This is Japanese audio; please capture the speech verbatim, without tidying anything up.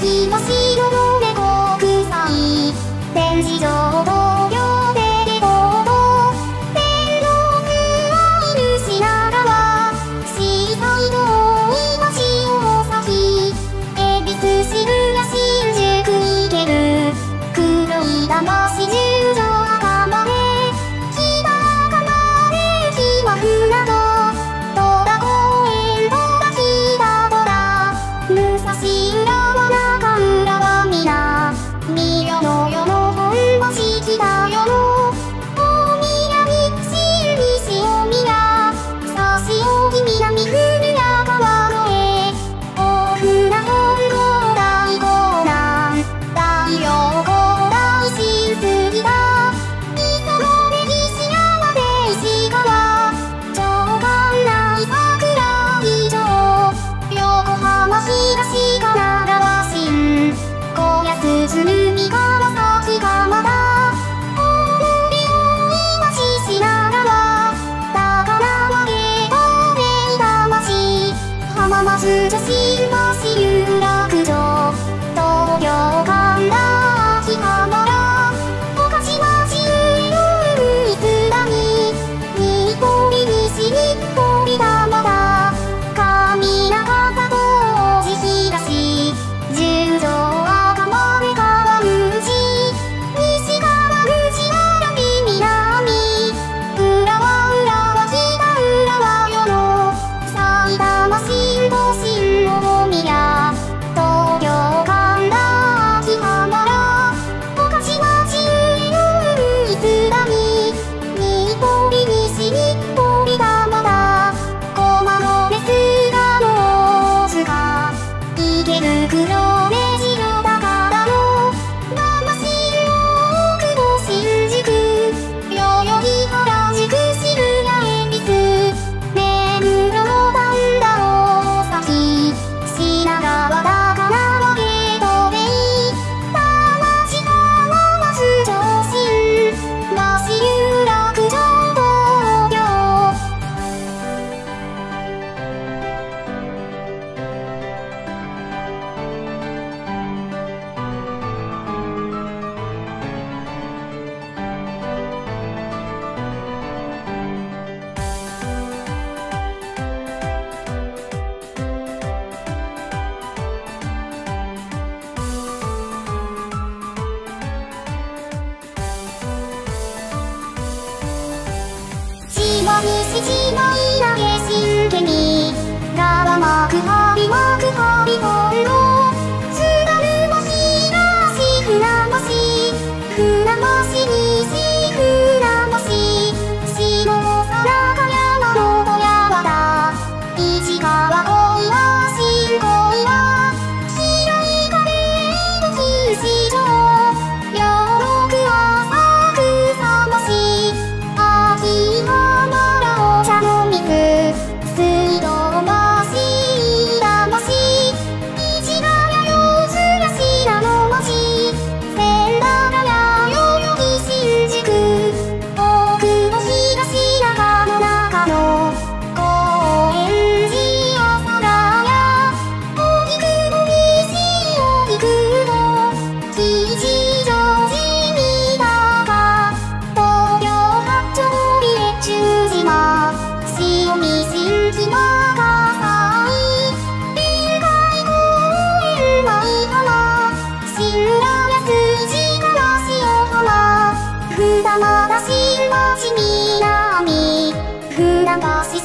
東の猫臭い展示場同様でレコード天皇府犬品川シーサイド大井町大崎恵比寿渋谷新宿行ける黒い魂十条赤羽北赤羽駅は船戸戸田公園戸田北戸田武蔵浦和中浦和皆三世の世の本星北世の大宮に新西大宮差し扇南古谷川越大船本郷大港南大陽港大新杉田磯野根岸山手石川長官内桜木町横浜東神奈川新子安鶴見川崎蒲田大森大井町品川高輪芸公園田町浜松女子橋有楽町東京神田秋葉原御徒町上野三つ谷日暮里西日暮里玉田上長里王子東十条赤羽川口西川口蕨南浦和浦和北浦和与野埼玉新都新大宮東京神田秋葉原御徒町上野三つ谷日暮里西日暮里玉田駒込菅野大塚池袋目白高田の生新大久保新宿代々木原宿渋谷恵比寿目黒の丹田大崎品川高輪ゲートウェイ田町浜松上新橋有楽町東京千葉西千葉稲毛新家に川幕張幕張本能津軽も東船橋船橋西船橋下佐山の小山田市川小岩新小岩白い壁の九市場両国は草橋秋葉原お茶の水水道橋飯田橋市ヶ谷四ツ谷白野町千駄ヶ谷代々木新宿大久保東中野中野高円寺阿佐ヶ谷荻窪西荻窪吉祥寺三鷹東京八丁堀越中島潮見新木場葛西臨海公園舞浜新浦安市から塩浜二俣新町南船橋